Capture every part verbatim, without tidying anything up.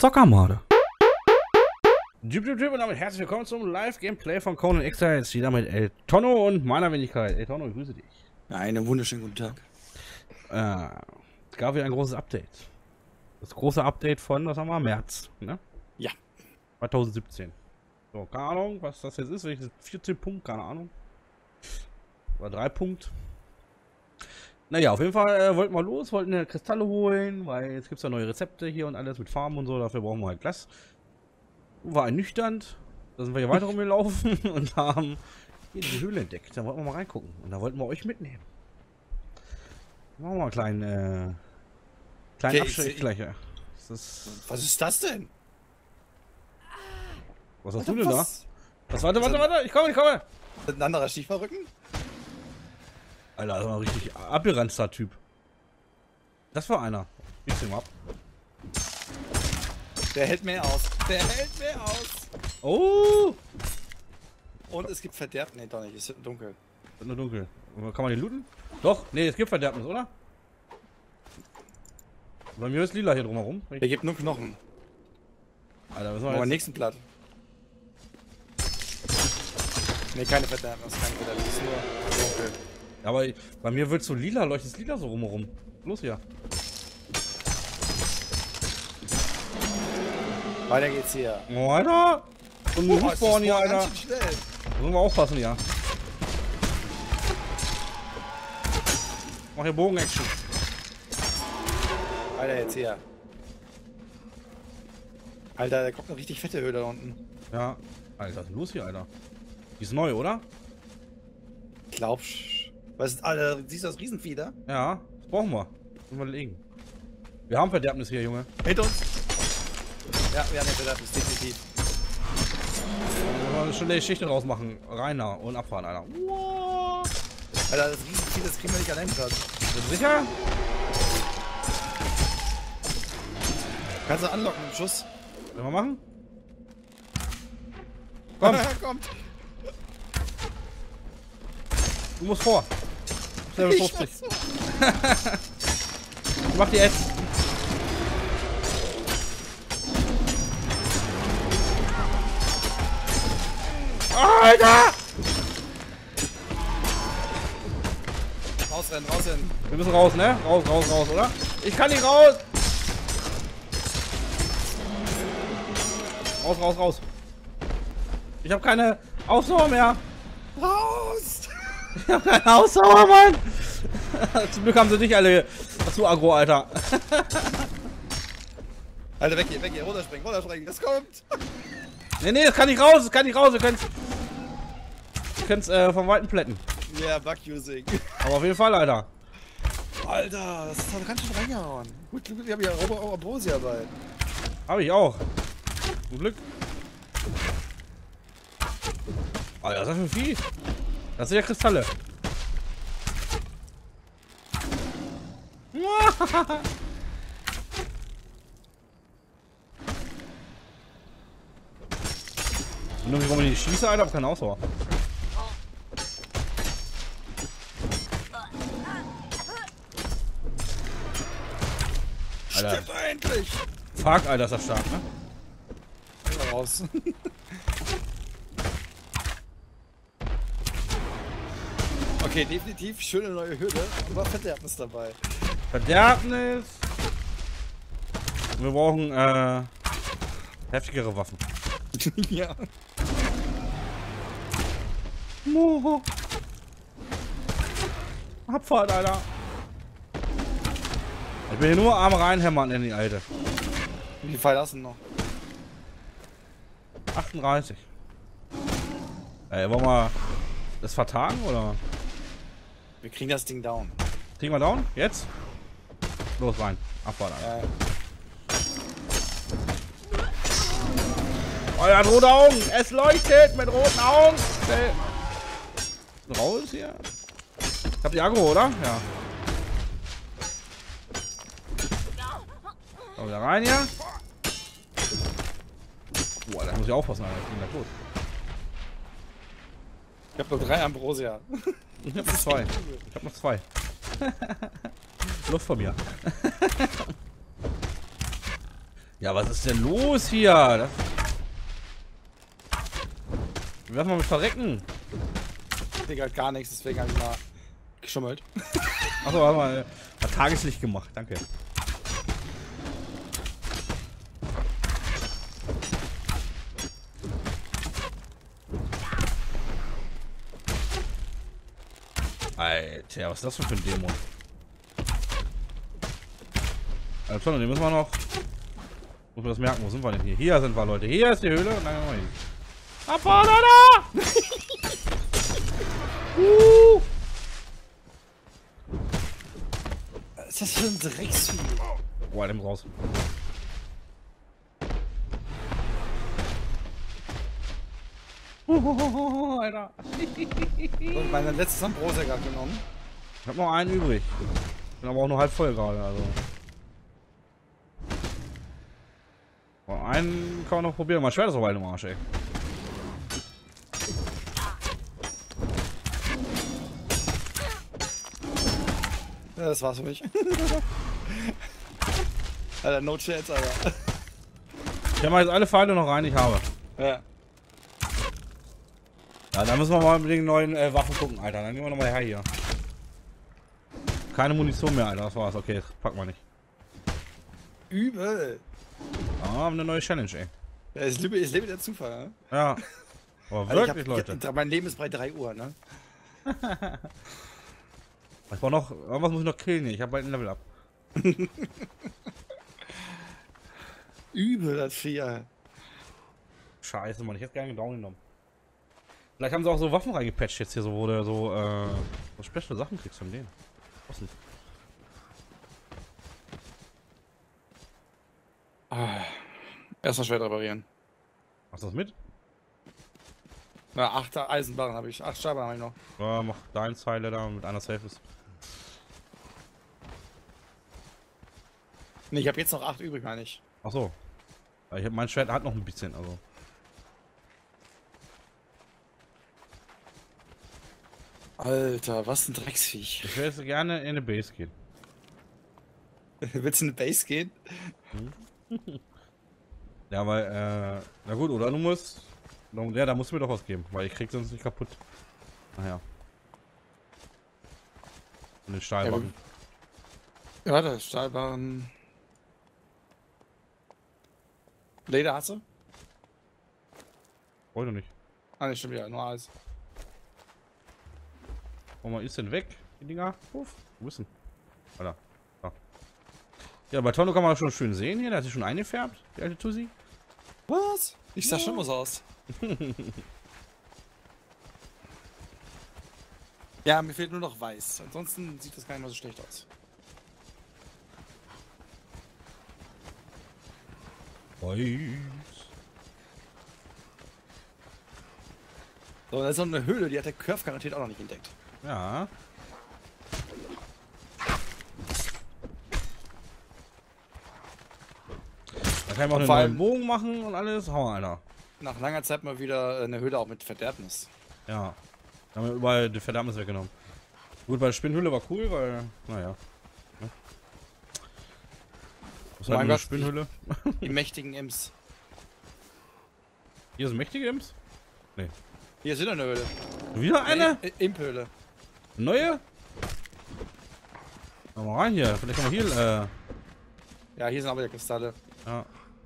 Zockermorde. Jub, jub, jub, und damit herzlich willkommen zum Live-Gameplay von Conan Exiles. Wieder mit El Tonno und meiner Wenigkeit. El Tonno, ich grüße dich. Einen wunderschönen guten Tag. Äh, es gab wieder ein großes Update. Das große Update von, was haben wir, März, ne? Ja. zwanzig siebzehn. So, keine Ahnung, was das jetzt ist. Welches vierzehn Punkt, keine Ahnung. Oder drei Punkt. Naja, auf jeden Fall äh, wollten wir los, wollten eine Kristalle holen, weil jetzt gibt es ja neue Rezepte hier und alles mit Farben und so, dafür brauchen wir halt Glas. War ernüchternd, da sind wir hier weiter rumgelaufen und haben hier die Höhle entdeckt. Da wollten wir mal reingucken und da wollten wir euch mitnehmen. Machen wir mal einen kleinen, äh, kleinen Okay, Abstecher ich- gleich. Ja. Das ist, Was ist das denn? was hast Alter, du denn da? was? Was, warte, warte, warte, ich komme, ich komme! Ein anderer Stiefverrücken? Alter, das war ein richtig abgeranzter Typ. Das war einer. Gib's ihm ab. Der hält mehr aus. Der hält mehr aus. Oh! Und es gibt Verderb. Nee, doch nicht. Es ist dunkel. Wird nur dunkel. Kann man den looten? Doch, nee, es gibt Verderbnis, oder? Bei mir ist lila hier drumherum. Der gibt nur Knochen. Alter, müssen wir Aber jetzt... nächsten Blatt. Nee, keine Verderbnis. Keine Verderbnis. Es ist nur dunkel. Ja, aber bei mir wird so lila, leuchtet lila so rumherum. Los hier. Weiter geht's hier. Oh, Alter! Und ein Oh, es Respawn hier, ist Alter. ganz schön schnell. Da müssen wir aufpassen, ja. Mach hier Bogen-Action. Weiter jetzt hier. Alter, da kommt eine richtig fette Höhle da unten. Ja. Alter, was ist denn los hier, Alter? Die ist neu, oder? Glaubst Was ist, Alter, siehst du das Riesenvieh da? Ja, das brauchen wir. Müssen wir legen. Wir haben Verderbnis hier, Junge. Hinter uns! Ja, wir haben eine Verderbnis, definitiv. Wir wollen eine schnelle Geschichte draus machen. Reiner und abfahren, Alter. Wow. Alter, das Riesenvieh, das kriegen wir nicht allein gerade. Bist du sicher? Kannst du anlocken im Schuss? Wollen wir machen? Komm, Kommt! du musst vor. Level Ich fünfzig. mach's so. Ich mach die jetzt. Alter! Rausrennen, rausrennen. Wir müssen raus, ne? Raus, raus, raus, oder? Ich kann nicht raus! Raus, raus, raus. Ich habe keine Ausdauer mehr. Raus! Ich habe keine Ausdauer, Mann. Zum Glück haben sie dich alle zu aggro, Alter. Alter, weg hier, weg hier, runterspringen, runterspringen, das kommt! Nee, nee, das kann nicht raus, das kann nicht raus. Wir können es wir äh, vom Weiten plätten. Ja, yeah, Bug-Using. Aber auf jeden Fall, Alter. Alter, das ist doch ganz schön reingehauen. Gut, Glück, ich habe ja Robo Ambrosia bei. Habe ich auch. Zum Glück. Alter, was ist das für ein Vieh? Das sind ja Kristalle. Nur wie warum ich nicht schieße, Alter, aber keine Ausdauer. Alter. Stimmt endlich! Fuck, Alter, ist das stark, ne? Mal raus. Okay, definitiv schöne neue Höhle, aber Verderbnis dabei. Verderbnis. Wir brauchen, äh, heftigere Waffen. Ja. Moho. Abfahrt, Alter. Ich will hier nur Arme reinhämmern in die Alte. Wie viel Pfeile hast du noch? achtunddreißig. Ey, wollen wir das vertagen, oder? Wir kriegen das Ding down. Kriegen wir down? Jetzt? Los, rein. Abfahrt, Alter. Äh, Oh, er hat rote Augen. Es leuchtet mit roten Augen. Schnell. Raus hier. Ich hab die Aggro, oder? Ja. So, wieder rein hier. Boah, da muss ich aufpassen, Alter. Ich bin da tot. ich hab nur drei Ambrosia. Ich hab noch zwei. Ich hab noch zwei. Luft von mir. Ja, was ist denn los hier? Das... Wir werden mal mit verrecken. Digga, gar nichts, deswegen hab ich mal geschummelt. Achso, warte mal. Hat Tageslicht gemacht, danke. Alter, was ist das denn für ein Dämon? Also, den müssen wir noch. Muss man das merken, wo sind wir denn hier? Hier sind wir, Leute. Hier ist die Höhle und dann gehen wir hin. Abfahren, Alter! uh! Was ist das für ein Drecksvieh? Boah, dem raus. Uh, Alter. Und meine letzte Ambrose gerade genommen. Ich hab noch einen übrig. Bin aber auch nur halb voll gerade, also. Oh, einen kann man noch probieren. Mein Schwert ist aber halt im Arsch, ey. Ja, das war's für mich. Alter, no chance, Alter. Ich habe jetzt alle Pfeile noch rein, ich habe. Ja. Ja, da müssen wir mal mit den neuen äh, Waffen gucken, Alter. Dann nehmen wir nochmal her hier. Keine Munition mehr, Alter. Das war's. Okay, das packen wir nicht. Übel. Ah, eine neue Challenge, ey. Ja, es lebe, es lebe der Zufall, ne? Ja. Aber Also wirklich, ich hab, Leute. Ich, mein Leben ist bei drei Uhr, ne? Ich brauch noch. Irgendwas muss ich noch killen hier. Ich habe bald ein Level up. Übel, das Vieh. Scheiße, Mann. Ich hätte gerne down genommen. Vielleicht haben sie auch so Waffen reingepatcht jetzt hier, so, wo du so, äh, so special Sachen kriegst von denen. Was nicht. Ah. Erstmal Schwert reparieren. Machst du das mit? Na, acht Eisenbarren habe ich. Acht Stahlbarren habe ich noch. Ja, mach dein Zeile da mit einer safe ist. Ne, ich habe jetzt noch acht übrig, meine ich. Ach so. Ich hab, mein Schwert hat noch ein bisschen, also. Alter, was ein Drecksviech. Ich will jetzt gerne in eine Base gehen. Willst du in eine Base gehen? Ja, weil, äh, na gut, oder du musst. Ja, da musst du mir doch was geben, weil ich krieg sonst nicht kaputt. Naja. Und den Stahlbacken. Ja, ja, das Stahlbarren. Leder hast du? Heute nicht. Ah, ne, stimmt ja, nur Eis. Warum ist denn weg, die Dinger? Uff, wo ist denn? Alter. Da. Ja, bei Tono kann man das schon schön sehen hier, der hat sich schon eingefärbt, die alte Tussi. Was? Ich sah schon was aus. Ja, mir fehlt nur noch weiß. Ansonsten sieht das gar nicht mal so schlecht aus. Weiß. So, da ist noch eine Höhle, die hat der Curve garantiert auch noch nicht entdeckt. Ja. Da kann ich auch einen vor neuen allem- Bogen machen und alles. Hau, Alter. Nach langer Zeit mal wieder eine Höhle auch mit Verderbnis. Ja. Da haben wir überall die Verdammnis weggenommen. Gut, bei der Spinnhöhle war cool, weil, naja. Ne? Was Mein halt eine Gott, Spinnhöhle? Die mächtigen Imps. Hier sind mächtige Imps? Hier ist wieder eine Höhle. Wieder eine? I- I- Imphöhle. Neue? Komm mal rein hier. Vielleicht kann man hier, äh, Ja, hier sind aber die Kristalle. ja.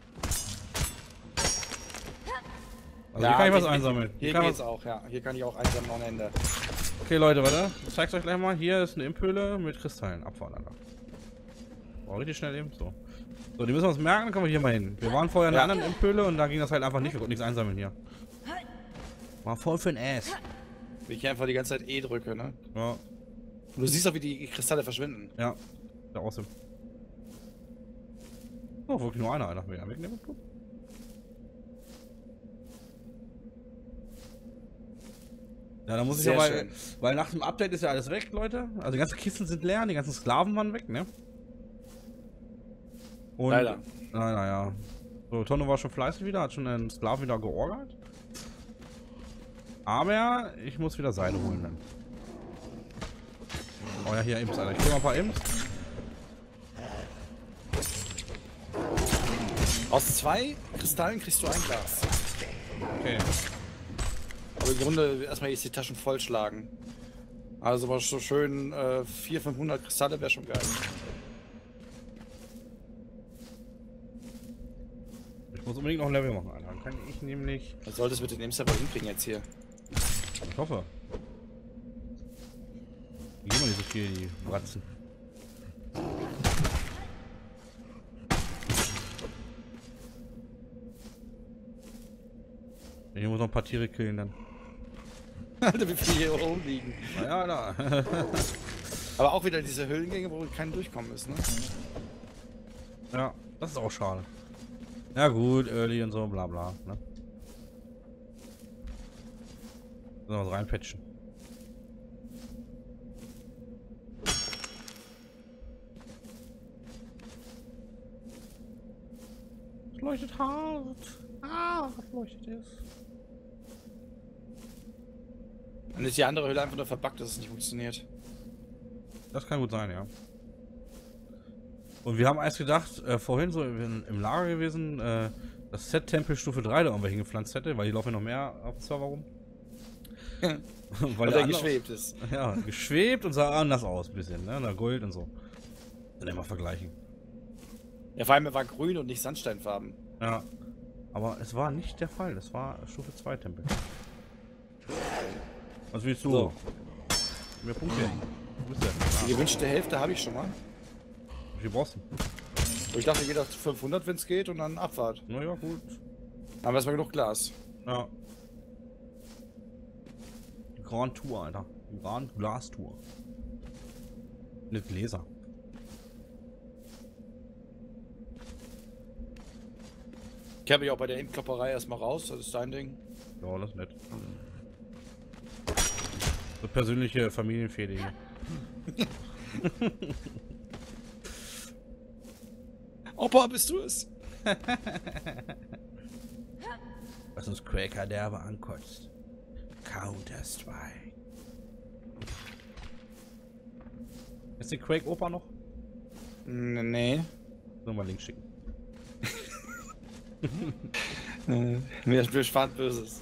Also Ja, hier kann ich was hier- einsammeln. Hier kann geht's was... auch, ja. Hier kann ich auch einsammeln ohne Ende. Okay, Leute, warte. Ich zeig's euch gleich mal. Hier ist eine Imphöhle mit Kristallen. Abfahren, Alter. War richtig schnell eben. So. So, die müssen wir uns merken, dann kommen wir hier mal hin. Wir waren vorher in einer Ja. anderen Imphöhle und da ging das halt einfach nicht. Wir konnten nichts einsammeln hier. War voll für ein Ass. Wie ich einfach die ganze Zeit E drücke, ne? Ja, Und du siehst auch, wie die Kristalle verschwinden. ja. Der awesome. Oh, wirklich nur einer, Alter. Ja, wegnehmen. Ja, da muss ich Sehr ja, weil, schön. weil nach dem Update ist ja alles weg, Leute. Also die ganzen Kisten sind leer, die ganzen Sklaven waren weg, ne? Und, Leider. Naja, ja. So, Tonno war schon fleißig wieder, hat schon einen Sklaven wieder georgert. Aber ich muss wieder Seile holen dann. Oh ja, hier Imps, Alter. Ich krieg mal ein paar Imps. Aus zwei Kristallen kriegst du ein Glas. Okay. Aber im Grunde erstmal jetzt die Taschen vollschlagen. Also mal so schön äh, vierhundert, fünfhundert Kristalle wäre schon geil. Ich muss unbedingt noch ein Level machen, Alter. Dann kann ich nämlich... Was solltest du mit dem Server hinkriegen jetzt hier? Ich hoffe. Die gehen mal nicht so viel, die Bratzen. Ich muss noch ein paar Tiere killen dann. Alter, wie viele hier rumliegen. Naja, da. Aber auch wieder diese Höhlengänge, wo kein Durchkommen ist, ne? Ja, das ist auch schade. Ja gut, Early und so, bla bla, ne? So, was reinpatchen. Es leuchtet hart. Ah, was leuchtet es? Dann ist die andere Höhle einfach nur verbuggt, dass es nicht funktioniert. Das kann gut sein, ja. Und wir haben erst gedacht, äh, vorhin so im, im Lager gewesen, äh, dass Set-Tempel Stufe drei da irgendwo hingepflanzt hätte, weil die laufen ja noch mehr auf dem Server rum. Weil der der geschwebt ist. Ja, geschwebt und sah anders aus, ein bisschen, ne? Na, Gold und so. Dann immer vergleichen. Ja, vor allem er war grün und nicht Sandsteinfarben. Ja. Aber es war nicht der Fall, es war Stufe zwei Tempel. Was willst du? So. Mehr Punkte. Wo bist du? Die gewünschte Hälfte habe ich schon mal. Wie viel brauchst du? Und ich dachte, ich gehe auf fünfhundert, wenn es geht, und dann Abfahrt. Na ja, gut. Haben wir erstmal genug Glas. Ja. Grand Tour, Alter. Grand Glas Tour. Mit Gläser. Ich habe mich auch bei der Endklopperei erstmal raus, das ist dein Ding. Ja, das ist nett. So persönliche Familienfehde hier. Opa, bist du es? Was uns Quaker derbe ankotzt. Counter-Strike. Ist die Quake Opa noch? Nee. Sollen wir Link schicken. Mir wir sparen Böses.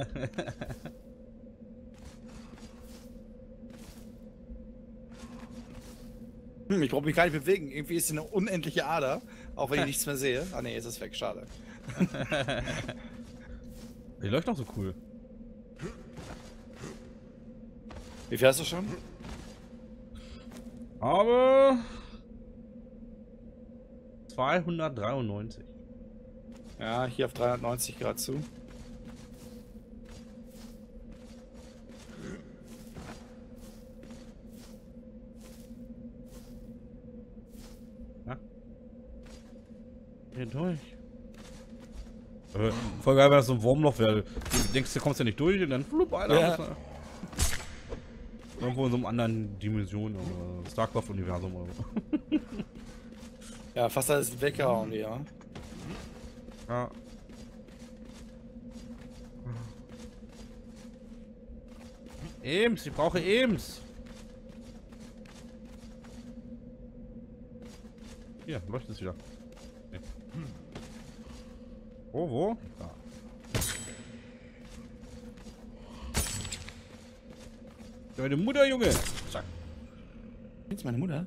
hm, ich brauche mich gar nicht bewegen. Irgendwie ist hier eine unendliche Ader, auch wenn ich nichts mehr sehe. Ah ne, jetzt ist es weg, schade. Die läuft doch so cool. Wie viel hast du schon? Aber zweihundertdreiundneunzig. Ja, hier auf dreihundertneunzig Grad zu. Ja. Hier durch. Äh, voll geil, wenn das so ein Wurmloch wäre. Du denkst, du kommst ja nicht durch und dann flupp, Alter. Ja. Irgendwo in so einem anderen Dimension, oder StarCraft-Universum oder so. Ja, fast alles weggehauen, ja. Ja. Ems, ich brauche Ems. Hier, leuchtet es wieder. Okay. Wo, wo? Da. Deine Mutter, Junge! Zack. Jetzt meine Mutter?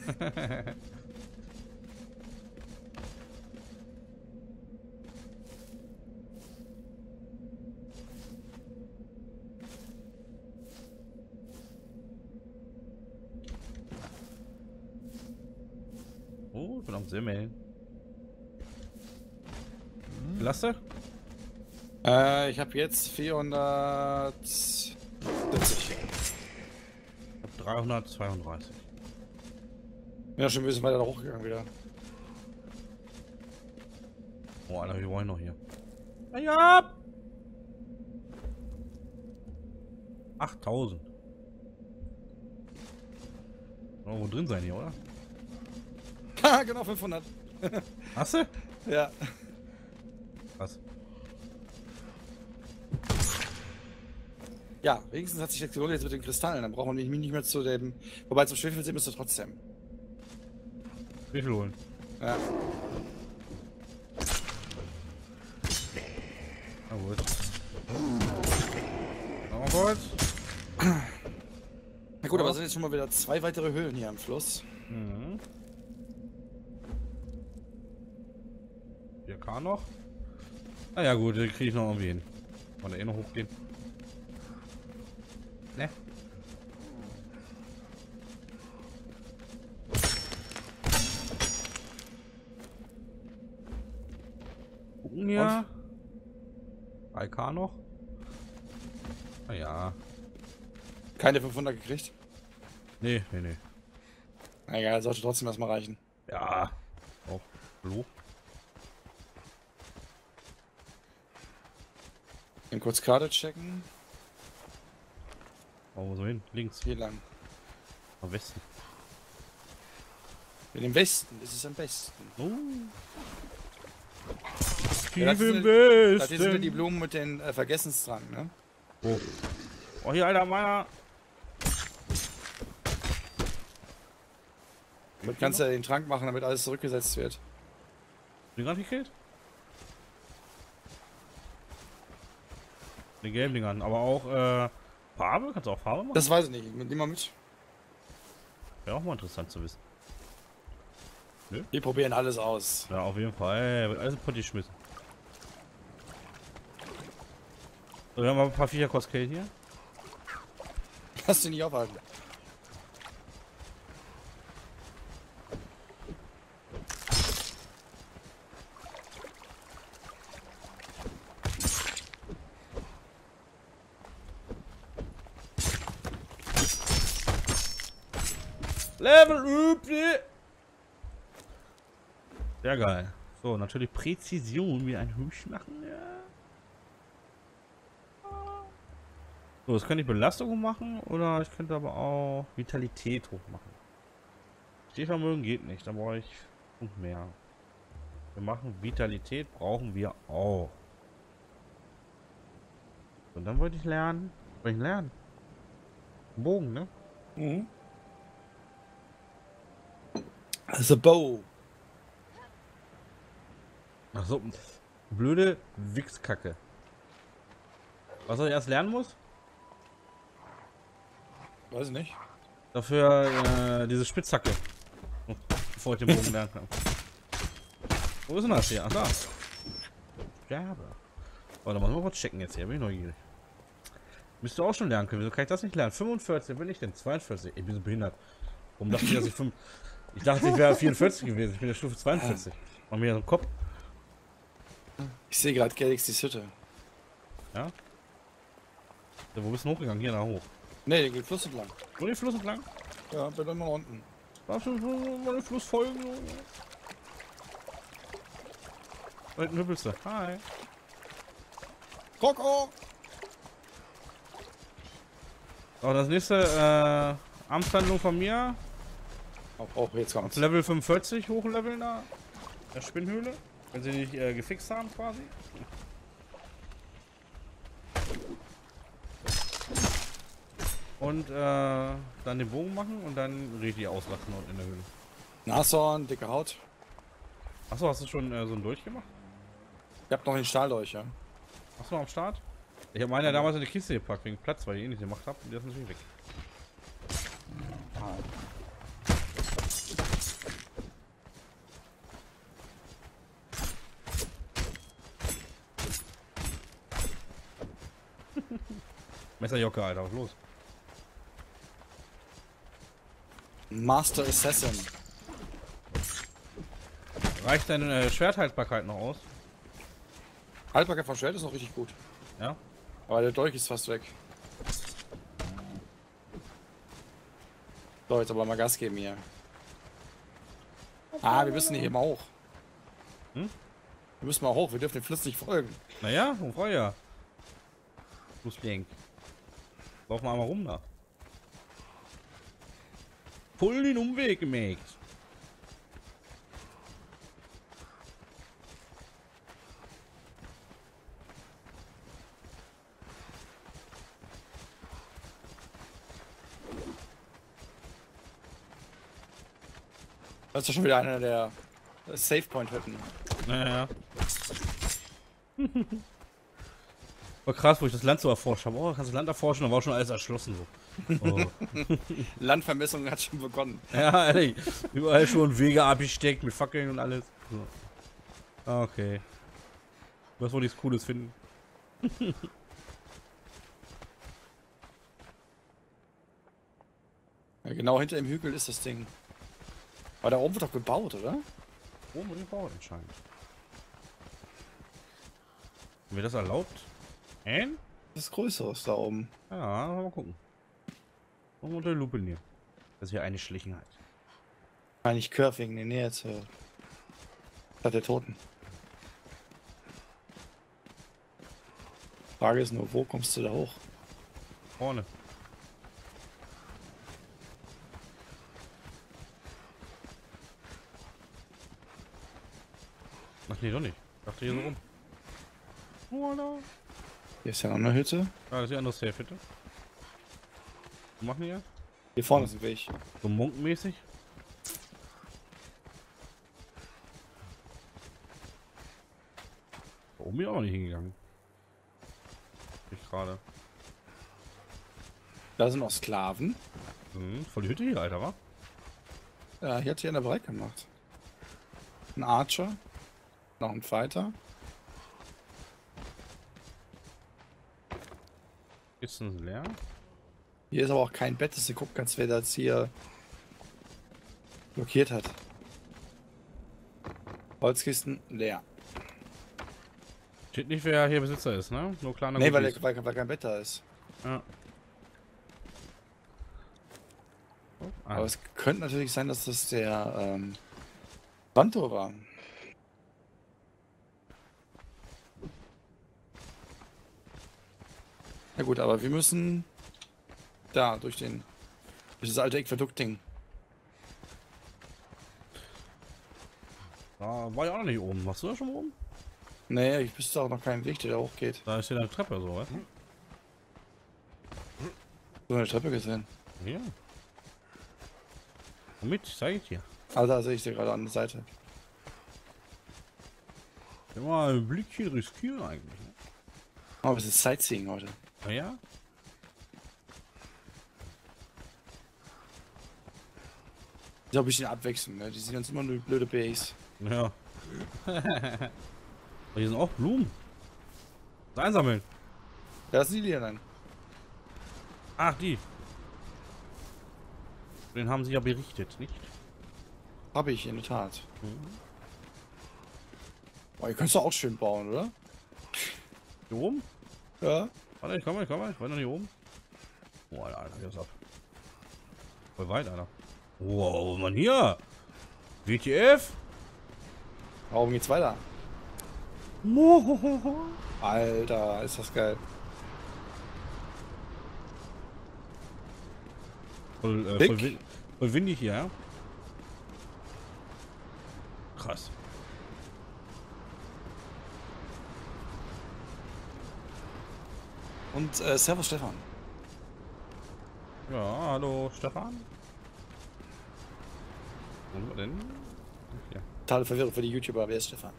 Oh, ich bin am Semmeln. Klasse? Äh, ich habe jetzt vierhundertsiebzig. Ich hab dreihundertzweiunddreißig. Ja, schon ein bisschen weiter hochgegangen wieder. Oh, Alter, wir wollen noch hier. Ja! achttausend. Oh, wo drin sein hier, oder? Haha, genau fünfhundert. Hast du? Ja. Was? Ja, wenigstens hat sich das gelohnt jetzt mit den Kristallen. Dann braucht man mich nicht mehr zu dem. Wobei zum Schwefelsee müsste trotzdem. Wie viel holen? Ja. jetzt schon mal wieder zwei weitere Höhlen hier am Fluss. Mhm. vier K noch. Na ja gut, den kriege ich noch irgendwie hin. Kann der eh noch hochgehen. Ne? Gucken ja. drei K noch. Na ja. Keine fünfhundert gekriegt? Nee, nee, nee. Na egal, sollte trotzdem erstmal reichen. Ja. Auch. Hallo? Eben kurz Karte checken. Wo so hin? Links. Hier lang. Am Westen. In dem Westen ist es am besten. Oh. Ja, Tief das im sind, das Westen. sind die Blumen mit den äh, Vergessensdrang, ne? Oh. Oh, hier, Alter, meiner. Damit kannst du ja den Trank machen, damit alles zurückgesetzt wird. Den gerade gekillt? Den gelben Ding an, aber auch äh, Farbe? Kannst du auch Farbe machen? Das weiß ich nicht, nimm mal mit. Wäre auch mal interessant zu wissen. Wir probieren alles aus. Ja, auf jeden Fall. Ey, wird alles in Pott geschmissen. So, wir haben mal ein paar Viecher Cosplay hier. Lass dich nicht aufhalten. Level üblich. Sehr geil. So, natürlich Präzision wie ein Hüsch machen. Ja. So, das könnte ich Belastung machen oder ich könnte aber auch Vitalität hochmachen. Stehvermögen geht nicht, da brauche ich fünf mehr. Wir machen Vitalität, brauchen wir auch. Und dann wollte ich lernen. Wollte ich lernen? Bogen, ne? Mhm. Also Bow. Ach so, blöde Wichskacke. Was ich erst lernen muss? Weiß ich nicht. Dafür äh, diese Spitzhacke. Bevor ich den Bogen lernen kann. Wo ist denn das hier? Ach da. Scherbe. Warte mal, mal kurz checken jetzt hier. Bin ich neugierig. Müsst du auch schon lernen können. Wieso kann ich das nicht lernen? fünfundvierzig, bin ich denn? zweiundvierzig. Ich bin so behindert. Warum dachte ich, dass ich fünf... Ich dachte, ich wäre vierundvierzig gewesen. Ich bin der Stufe zweiundvierzig. Mach mir so einen Kopf. Ich sehe gerade Galaxy's Hütte. Ja? Ja, wo bist du hochgegangen? Hier nach hoch. Ne, der geht Fluss entlang. Nur den Fluss entlang? Ja, bin dann mal unten. Darfst du mal den Fluss folgen? Da hinten hüppelst du. Hi. Koko! So, das nächste äh, Amtshandlung von mir. Oh, oh, jetzt kommt's. Level fünfundvierzig hochleveln da. Der Spinnhöhle. Wenn sie nicht äh, gefixt haben quasi. Und äh, dann den Bogen machen und dann richtig auslassen und in der Höhle. Nashorn, dicke Haut. Achso, hast du schon äh, so einen durchgemacht? Ich hab noch den Stahl durch, ja. Hast du noch am Start? Ich habe meine ja damals in die Kiste gepackt wegen Platz, weil ich eh nicht gemacht habe. Und der ist natürlich weg. Messerjocke, Alter, was ist los? Master Assassin. Reicht deine äh, Schwerthaltbarkeit noch aus? Haltbarkeit vom Schwert ist noch richtig gut. Ja? Aber der Dolch ist fast weg. So, jetzt aber mal Gas geben hier. Ah, wir müssen hier mal hoch. Hm? Wir müssen mal hoch, wir dürfen den Fluss nicht folgen. Naja, wo war ja? Fußlenk. Lauf mal einmal rum da. Voll den Umweg gemacht. Das ist doch schon wieder einer der Save Point Hütten. Naja. War krass, wo ich das Land so erforscht habe. Oh, kannst du das Land erforschen? Da war schon alles erschlossen so. Oh. Landvermessung hat schon begonnen. Ja, ehrlich. Überall schon Wege abgesteckt mit Fackeln und alles. So. Okay. Was wollte ich Cooles finden? Ja, genau hinter dem Hügel ist das Ding. Aber da oben wird doch gebaut, oder? Oben wird gebaut anscheinend. Haben wir das erlaubt? Ein? Das ist Größeres da oben. Ja, mal gucken. Mal unter die Lupe nehmen. Das ist ja eine Schlichenheit. Eigentlich Curve wegen der Nähe zur Stadt der Toten. Frage ist nur, wo kommst du da hoch? Vorne. Ach nee, doch nicht. Ich dachte hier so rum. Voila. Hier ist ja noch eine Hütte. Ah, das ist die andere Safe, bitte. Was machen die hier? Hier vorne ist ein Weg. So monkenmäßig. Da oben bin ich auch noch nicht hingegangen. Ich gerade. Da sind noch Sklaven. Hm, voll die Hütte hier, Alter, wa? Ja, hier hat sich einer bereit gemacht. Ein Archer. Noch ein Fighter. Ist das leer? Hier ist aber auch kein Bett, dass du gucken kannst, wer das hier blockiert hat. Holzkisten leer. Steht nicht, wer hier Besitzer ist, ne? Nur kleiner Nee, weil, Goodies. der- weil, weil kein Bett da ist. Ja. Oh, ah. Aber es könnte natürlich sein, dass das der ähm, Santo war. Ja gut, aber wir müssen da durch den durch das alte Aquädukt-Ding. Da war ich auch noch nicht oben. Warst du da schon oben? Nee, ich wüsste auch noch keinen Weg, der da hochgeht. Da ist hier eine Treppe, so, weißt du? So eine Treppe gesehen. Hier. Womit? Zeig ich dir. Ah, da sehe ich sie gerade an der Seite. Immer ein Blickchen riskieren eigentlich. Ne? Oh, es ist Sightseeing heute. Na ja? Ist auch ein bisschen abwechselnd, ne? Die sind uns immer nur blöde Base. Ja. Hier sind auch Blumen. Das einsammeln. Da sind die dann. Ach, die. Den haben sie ja berichtet, nicht? Habe ich in der Tat. Mhm. Oh, ihr könnt doch auch schön bauen, oder? Hier oben? Ja. Warte, ich komm mal, ich komm mal. Ich war noch hier oben. Oh, Alter, Alter, hier ist ab. Voll weit, Alter. Wow, Mann, hier. W T F? Warum geht's weiter? Alter, ist das geil. Voll, äh, Dick. voll, win voll windig hier, ja? Krass. Und äh, Servus Stefan. Ja, hallo Stefan. Wo sind wir denn? Ja. Totale Verwirrung für die YouTuber, wer ist Stefan?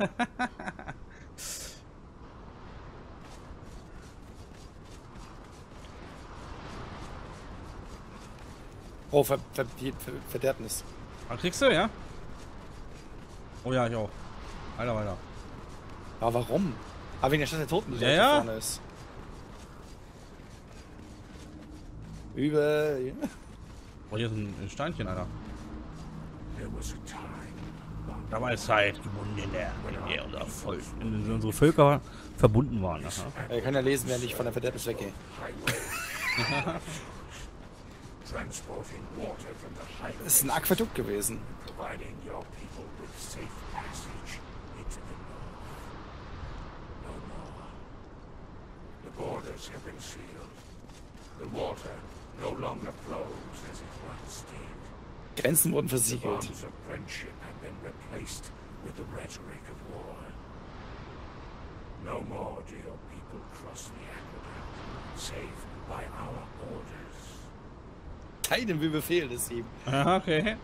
Oh, Ver Ver Ver Verderbnis. Ah, kriegst du, ja? Oh ja, ich auch. Alter, weiter. Aber warum? Aber wegen der Stadt der Toten, die Ja, da ja. vorne ist. Über. Oh, hier ist ein, ein Steinchen, Alter. Da war eine Zeit gebunden, in der, in der unser Volk, in der unsere Völker verbunden waren. Aha. Er kann ja lesen, während ich von der Verderbnis weggehe. Das ist ein Aquädukt gewesen. Borders have been sealed. The water no longer flows as it once did. Grenzen wurden The versiegelt. bonds of friendship have been replaced with the rhetoric of war. No more do your people cross the aqueduct, save by our orders. Keinem will befehlen es ihm. Aha, okay.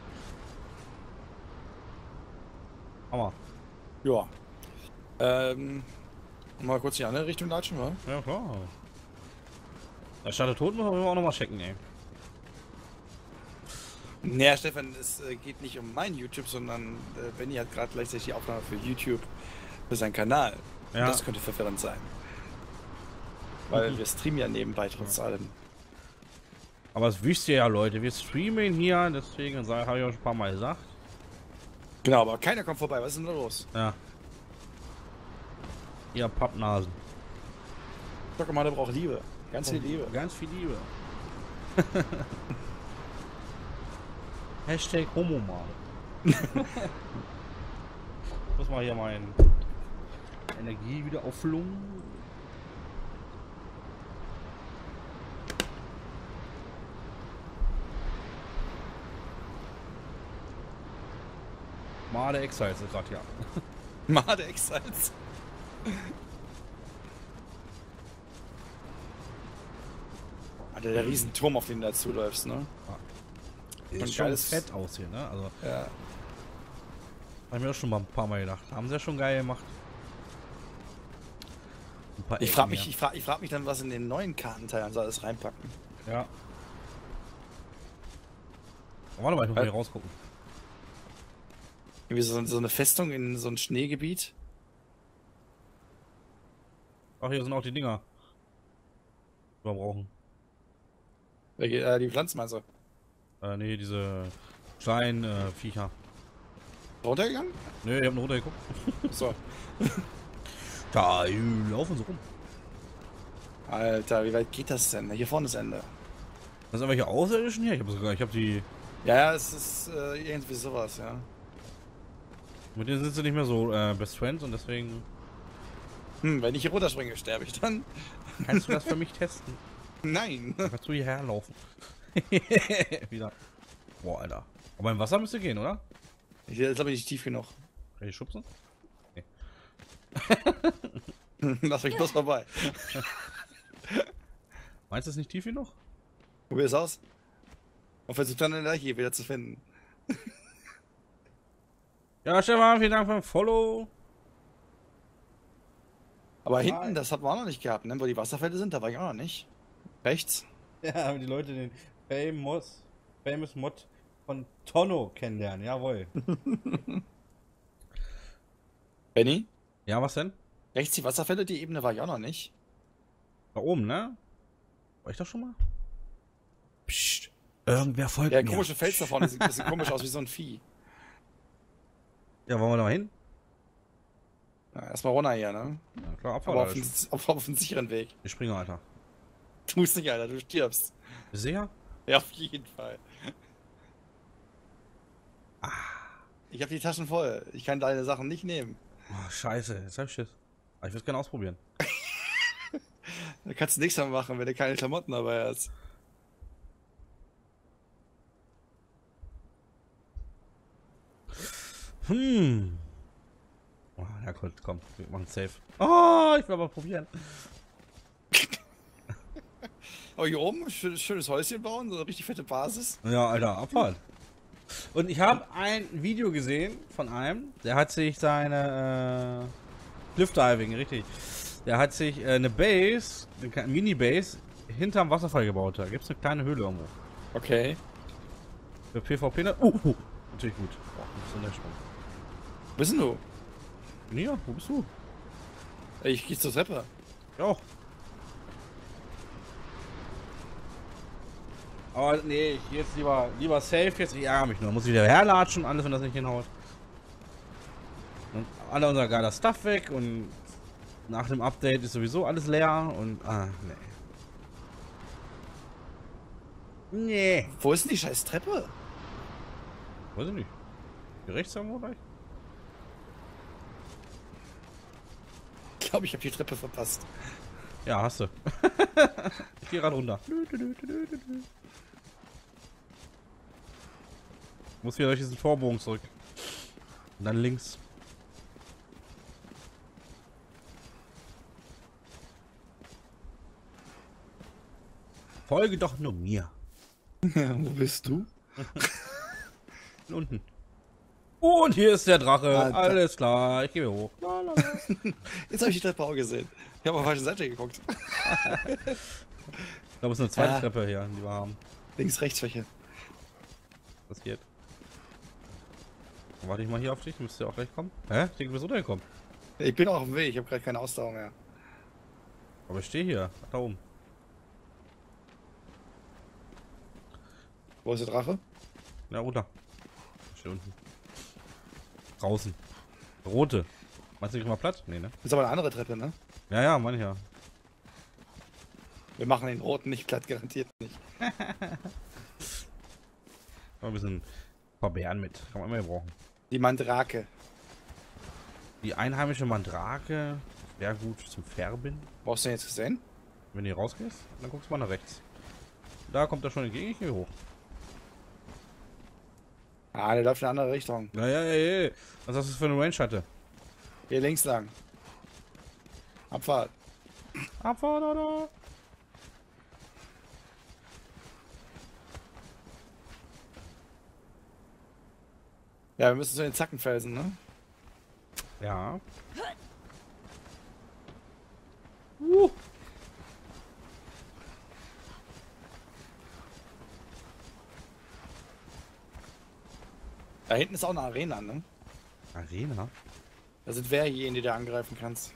Hammer. Ja. Ähm. Mal kurz die andere Richtung latschen, wa? Ja, klar. Der Stadt der Toten müssen wir auch noch mal checken, ey. Naja, Stefan, es äh, geht nicht um mein YouTube, sondern äh, Benny hat gerade gleichzeitig die Aufnahme für YouTube, für seinen Kanal. Und Ja. das könnte verwirrend sein. Weil Mhm. wir streamen ja nebenbei trotz allem. Aber das wisst ihr ja, Leute. Wir streamen hier, deswegen habe ich auch schon ein paar Mal gesagt. Genau, aber keiner kommt vorbei. Was ist denn da los? Ja. Ihr Pappnasen. Guck mal, der braucht Liebe. Ganz viel Liebe. Ganz viel Liebe. Hashtag Homomal. Ich muss mal hier meine Energie wieder auffüllen. Made Exiles ist gerade ja. Made Exiles. Alter, der Riesenturm, auf den du da zuläufst, ne? Ist Und schon geiles- fett aus hier, ne? Also, Ja. hab ich mir auch schon mal ein paar Mal gedacht. Haben sie ja schon geil gemacht. Ein paar Ich Ecken frage mich, mehr. ich frag, ich frag mich dann, was in den neuen Kartenteilen sie alles reinpacken. Ja. Oh, warte mal, ich muss mal Äh. hier rausgucken. Irgendwie so, so eine Festung in so ein Schneegebiet. Ach, hier sind auch die Dinger. Die wir brauchen. Welche, äh, die Pflanzen meinst du? Äh, nee, diese kleinen äh, Viecher. Runtergegangen? Nee, ich hab nur runtergeguckt. So. Da die laufen so rum. Alter, wie weit geht das denn? Hier vorne ist Ende. Das sind irgendwelche Außerirdischen hier? Ich hab sogar, ich hab die. Ja, ja, es ist äh, irgendwie sowas, ja. Mit denen sind sie nicht mehr so äh, Best Friends und deswegen Hm, wenn ich hier runterspringe, sterbe ich dann? kannst du das für mich testen. Nein. Dann kannst du hierher laufen. Wieder. Boah, Alter. Aber im Wasser müsste gehen, oder? Ich glaube nicht tief genug. Kann ich schubsen? Lass mich bloß vorbei. Meinst du es nicht tief genug? Probier es aus. Und versuch dann eine Leiche wieder zu finden. Ja, Stefan, vielen Dank für den Follow. Aber hinten, das hatten wir auch noch nicht gehabt, ne? Wo die Wasserfälle sind, da war ich auch noch nicht. Rechts. Ja, haben die Leute den Famous, Famous Mod von Tonno kennenlernen, jawohl. Benny? Ja, was denn? Rechts die Wasserfälle, die Ebene war ich auch noch nicht. Da oben, ne? War ich doch schon mal? Psst. Irgendwer folgt Der mir. komische Fels da vorne sieht ein bisschen komisch aus wie so ein Vieh. Ja, wollen wir da mal hin? Ja, erstmal runter hier, ne? Ja, klar, Aber Abfahrt. auf, Alter. einen- auf, auf einen sicheren Weg. Ich springe, Alter. Du musst nicht, Alter, du stirbst. Bist du sicher? Ja, auf jeden Fall. Ich habe die Taschen voll. Ich kann deine Sachen nicht nehmen. Oh, scheiße, jetzt hab ich Schiss. Aber ich will's gerne ausprobieren. Da kannst du nichts mehr machen, wenn du keine Klamotten dabei hast. Hm. Oh, ja gut, komm, wir machen safe. Oh, ich will aber probieren. Aber hier oben, schön, schönes Häuschen bauen, so eine richtig fette Basis. Ja, Alter, Abfahrt. Und ich habe ein Video gesehen von einem, der hat sich seine äh, Cliffdiving, richtig. Der hat sich äh, eine Base, eine Mini-Base, hinterm Wasserfall gebaut. Da gibt es eine kleine Höhle irgendwo. Okay. Für PvP. Uh, uh, natürlich gut. Boah, so der Sprung. Wo bist denn du? Nia, wo bist du? Ich geh zur Treppe. Ja. Auch. Aber nee, ich geh jetzt lieber, lieber safe jetzt. Ich ärgere mich nur. Muss ich wieder herlatschen, alles, wenn das nicht hinhaut. Und alle unser geiler Stuff weg und nach dem Update ist sowieso alles leer und ah, nee. Nee. Wo ist denn die scheiß Treppe? Weiß ich nicht. Hier rechts irgendwo gleich? Ich glaube, ich habe die Treppe verpasst. Ja, hast du. Ich geh gerade runter. Muss wieder durch diesen Torbogen zurück. Und dann links. Folge doch nur mir. Wo bist du? Unten. Und hier ist der Drache. Alter. Alles klar, ich gehe hoch. La, la, Jetzt habe ich die Treppe auch gesehen. Ich habe auf die falsche Seite geguckt. Ich glaube, es ist eine zweite Ja. Treppe hier, die wir haben. Links, rechts, welche? Das geht. Dann warte ich mal hier auf dich, müsste ja auch gleich kommen. Hä? Ich denke, du bist runtergekommen. Ich bin auch auf dem Weg, ich habe gerade keine Ausdauer mehr. Aber ich stehe hier, da oben. Wo ist der Drache? Ja, runter. Steht unten. Draußen. Rote. Meinst du nicht mal platt? Nee, ne? Das ist aber eine andere Treppe, ne? Ja, ja, meine ich ja. Wir machen den roten nicht platt, garantiert nicht. Mal ein bisschen ein paar Bären mit. Kann man immer brauchen. Die Mandrake. Die einheimische Mandrake wäre gut zum Färben. Wo hast du den jetzt gesehen? Wenn du hier rausgehst, dann guckst du mal nach rechts. Da kommt er schon entgegen, ich gehe hoch. Ah, der läuft in eine andere Richtung. Naja, ey, ey. Was hast du für eine Range hatte? Hier links lang. Abfahrt. Abfahrt, oder? Ja, wir müssen zu den Zackenfelsen, ne? Ja. Uh. Da hinten ist auch eine Arena, ne? Arena? Da sind Wehrhyänen, die du angreifen kannst.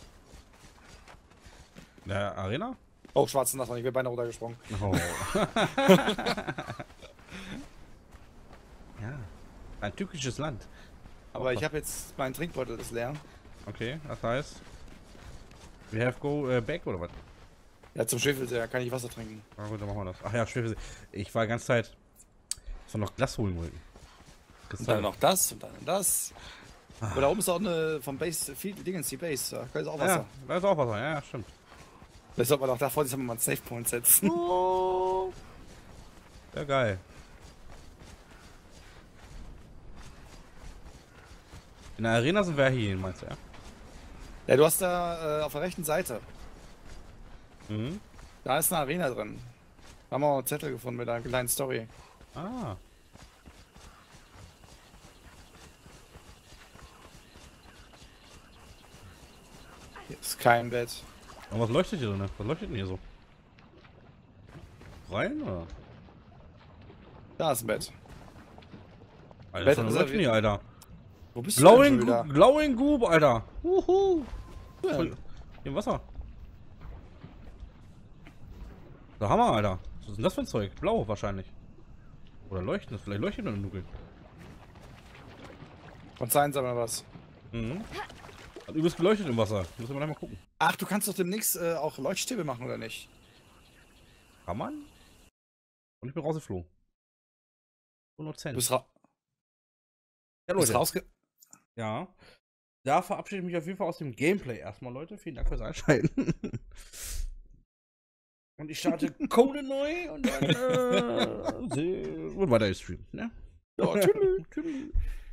Der Arena? Oh, schwarze Nacht, ich bin beinahe runtergesprungen. Oh. Ja. Ein türkisches Land. Aber ich habe jetzt mein Trinkbeutel ist leer. Okay, das heißt. We have go uh, back oder was? Ja, zum Schwefelsee, da kann ich Wasser trinken. Na gut, dann machen wir das. Ach ja, Schwefelsee. Ich war die ganze Zeit. Ich noch Glas holen wollten. Und dann noch das und dann das. Ah. Aber da oben ist auch eine vom Base, viel Dingens, die Base. Da ist auch Wasser. Ja, da ist auch Wasser. Ja, ja, stimmt. Vielleicht sollte man auch davor sich mal einen Safe Point setzen. Oh. Ja, geil. In der Arena sind wir hier, meinst du, ja? Ja, du hast da äh, auf der rechten Seite. Mhm. Da ist eine Arena drin. Da haben wir auch einen Zettel gefunden mit einer kleinen Story. Ah. Hier ist kein Bett. Und was leuchtet hier drin? Was leuchtet denn hier so? Rein oder? Da ist ein Bett. Alter, Bett das ist ist leuchtet er- hier, Alter. Wo bist du denn Glowing, schon wieder? Gu- Glowing Goop, Alter. Wuhu. Ja. Voll- Hier im Wasser. Der Hammer, Alter. Was ist denn das für ein Zeug? Blau wahrscheinlich. Oder leuchten. Vielleicht leuchtet nur im Dunkeln. Von sein soll mal was. Mhm. Hat übelst geleuchtet im Wasser. Müssen wir gleich mal gucken. Ach, du kannst doch demnächst äh, auch Leuchtstäbe machen, oder nicht? Kann man? Und ich bin rausgeflogen. Du Innocent. bist, ra Ja, bist Leute. rausge... Ja. Da verabschiede ich mich auf jeden Fall aus dem Gameplay erstmal, Leute. Vielen Dank fürs Einschalten. Und ich starte Code neu und dann äh, wird weiter gestreamt, ne? Ja, tschüss. Tschüss.